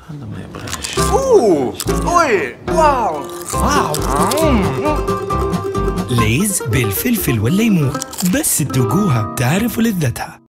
هذا ما يبغاش. اوي واو. ليز بالفلفل والليمون، بس تذوقوها تعرفوا لذتها.